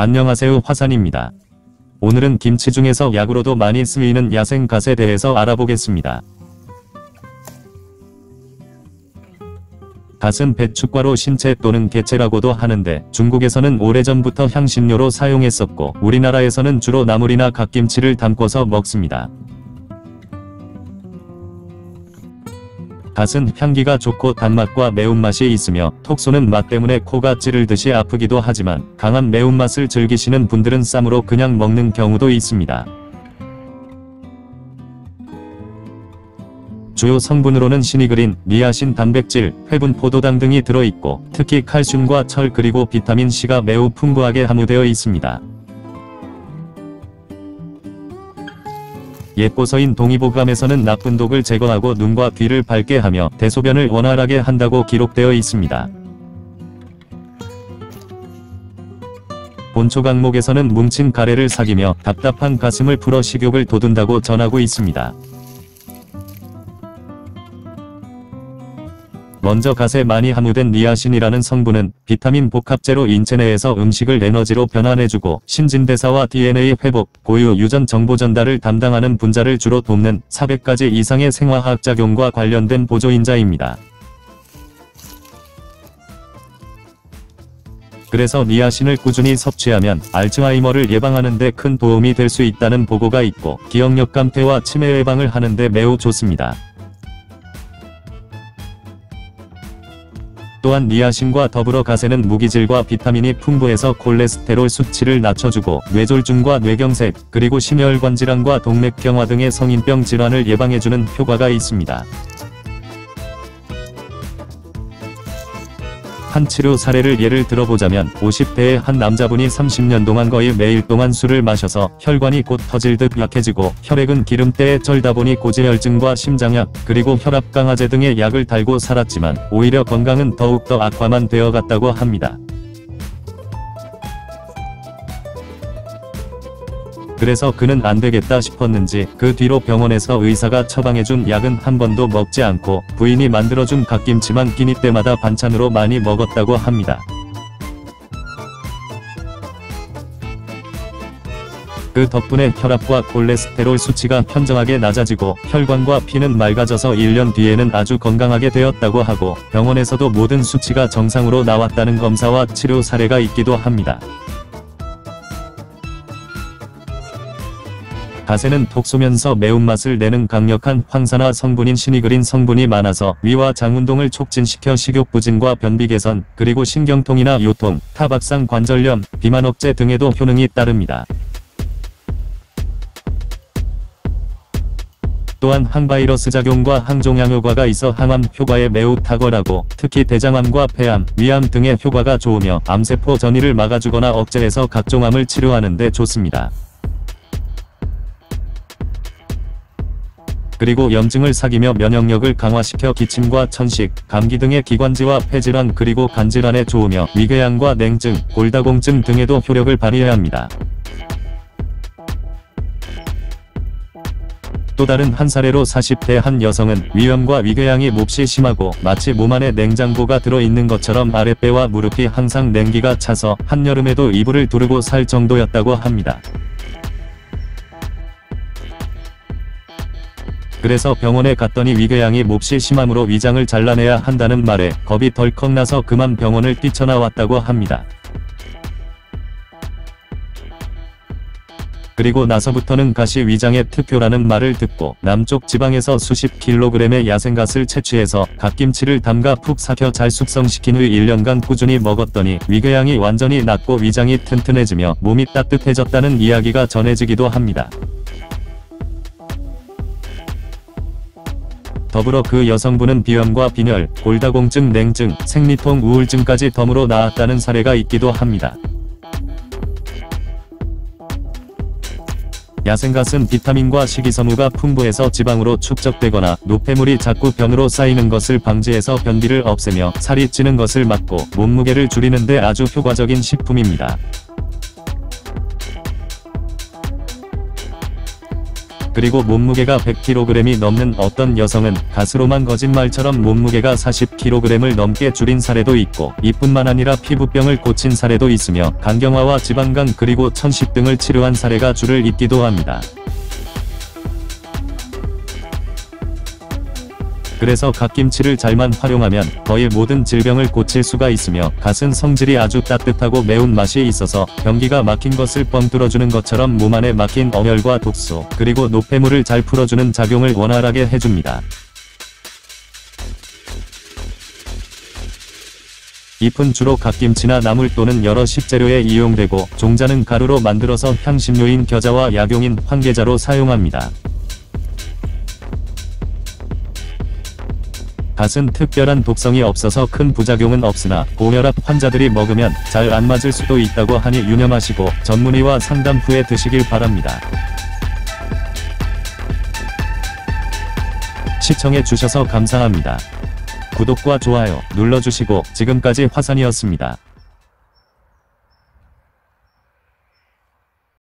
안녕하세요, 화산입니다. 오늘은 김치 중에서 약으로도 많이 쓰이는 야생갓에 대해서 알아보겠습니다. 갓은 배춧가루 신채 또는 개채라고도 하는데 중국에서는 오래전부터 향신료로 사용했었고 우리나라에서는 주로 나물이나 갓김치를 담궈서 먹습니다. 갓은 향기가 좋고 단맛과 매운맛이 있으며 톡 쏘는 맛 때문에 코가 찌르듯이 아프기도 하지만 강한 매운맛을 즐기시는 분들은 쌈으로 그냥 먹는 경우도 있습니다. 주요 성분으로는 시니그린, 니아신, 단백질, 회분, 포도당 등이 들어있고 특히 칼슘과 철 그리고 비타민 C가 매우 풍부하게 함유되어 있습니다. 예포서인 동의보감에서는 나쁜 독을 제거하고 눈과 귀를 밝게 하며 대소변을 원활하게 한다고 기록되어 있습니다. 본초 강목에서는 뭉친 가래를 삭이며 답답한 가슴을 풀어 식욕을 돋운다고 전하고 있습니다. 먼저 갓에 많이 함유된 니아신이라는 성분은 비타민 복합제로 인체 내에서 음식을 에너지로 변환해주고 신진대사와 DNA 회복, 고유 유전 정보 전달을 담당하는 분자를 주로 돕는 400가지 이상의 생화학 작용과 관련된 보조인자입니다. 그래서 니아신을 꾸준히 섭취하면 알츠하이머를 예방하는 데 큰 도움이 될 수 있다는 보고가 있고 기억력 감퇴와 치매 예방을 하는 데 매우 좋습니다. 또한 니아신과 더불어 갓에는 무기질과 비타민이 풍부해서 콜레스테롤 수치를 낮춰주고 뇌졸중과 뇌경색, 그리고 심혈관 질환과 동맥경화 등의 성인병 질환을 예방해주는 효과가 있습니다. 한 치료 사례를 예를 들어보자면 50대의 한 남자분이 30년 동안 거의 매일 동안 술을 마셔서 혈관이 곧 터질 듯 약해지고 혈액은 기름때에 쩔다 보니 고지혈증과 심장약, 그리고 혈압 강화제 등의 약을 달고 살았지만 오히려 건강은 더욱더 악화만 되어갔다고 합니다. 그래서 그는 안되겠다 싶었는지 그 뒤로 병원에서 의사가 처방해준 약은 한 번도 먹지 않고 부인이 만들어준 갓김치만 끼니 때마다 반찬으로 많이 먹었다고 합니다. 그 덕분에 혈압과 콜레스테롤 수치가 현저하게 낮아지고 혈관과 피는 맑아져서 1년 뒤에는 아주 건강하게 되었다고 하고 병원에서도 모든 수치가 정상으로 나왔다는 검사와 치료 사례가 있기도 합니다. 갓에는 톡 쏘면서 매운맛을 내는 강력한 황산화 성분인 시니그린 성분이 많아서 위와 장운동을 촉진시켜 식욕부진과 변비 개선, 그리고 신경통이나 요통, 타박상 관절염, 비만 억제 등에도 효능이 따릅니다. 또한 항바이러스 작용과 항종양 효과가 있어 항암 효과에 매우 탁월하고 특히 대장암과 폐암, 위암 등의 효과가 좋으며 암세포 전이를 막아주거나 억제해서 각종 암을 치료하는 데 좋습니다. 그리고 염증을 사귀며 면역력을 강화시켜 기침과 천식, 감기 등의 기관지와 폐질환 그리고 간질환에 좋으며 위궤양과 냉증, 골다공증 등에도 효력을 발휘해야 합니다. 또 다른 한 사례로 40대 한 여성은 위염과 위궤양이 몹시 심하고 마치 몸 안에 냉장고가 들어있는 것처럼 아랫배와 무릎이 항상 냉기가 차서 한여름에도 이불을 두르고 살 정도였다고 합니다. 그래서 병원에 갔더니 위궤양이 몹시 심함으로 위장을 잘라내야 한다는 말에 겁이 덜컥 나서 그만 병원을 뛰쳐나왔다고 합니다. 그리고 나서부터는 갓이 위장의 특효라는 말을 듣고 남쪽 지방에서 수십 킬로그램의 야생갓을 채취해서 갓김치를 담가 푹 삭혀 잘 숙성시킨 후 1년간 꾸준히 먹었더니 위궤양이 완전히 낫고 위장이 튼튼해지며 몸이 따뜻해졌다는 이야기가 전해지기도 합니다. 더불어 그 여성분은 비염과 빈혈, 골다공증, 냉증, 생리통, 우울증까지 덤으로 나았다는 사례가 있기도 합니다. 야생갓은 비타민과 식이섬유가 풍부해서 지방으로 축적되거나 노폐물이 자꾸 변으로 쌓이는 것을 방지해서 변비를 없애며 살이 찌는 것을 막고 몸무게를 줄이는 데 아주 효과적인 식품입니다. 그리고 몸무게가 100kg이 넘는 어떤 여성은 가스로만 거짓말처럼 몸무게가 40kg을 넘게 줄인 사례도 있고, 이뿐만 아니라 피부병을 고친 사례도 있으며 간경화와 지방간 그리고 천식 등을 치료한 사례가 줄을 잇기도 합니다. 그래서 갓김치를 잘만 활용하면 거의 모든 질병을 고칠 수가 있으며, 갓은 성질이 아주 따뜻하고 매운 맛이 있어서 변기가 막힌 것을 뻥 뚫어주는 것처럼 몸 안에 막힌 어혈과 독소, 그리고 노폐물을 잘 풀어주는 작용을 원활하게 해줍니다. 잎은 주로 갓김치나 나물 또는 여러 식재료에 이용되고, 종자는 가루로 만들어서 향신료인 겨자와 약용인 황계자로 사용합니다. 갓은 특별한 독성이 없어서 큰 부작용은 없으나 고혈압 환자들이 먹으면 잘 안 맞을 수도 있다고 하니 유념하시고 전문의와 상담 후에 드시길 바랍니다. 시청해주셔서 감사합니다. 구독과 좋아요 눌러주시고 지금까지 화산이었습니다.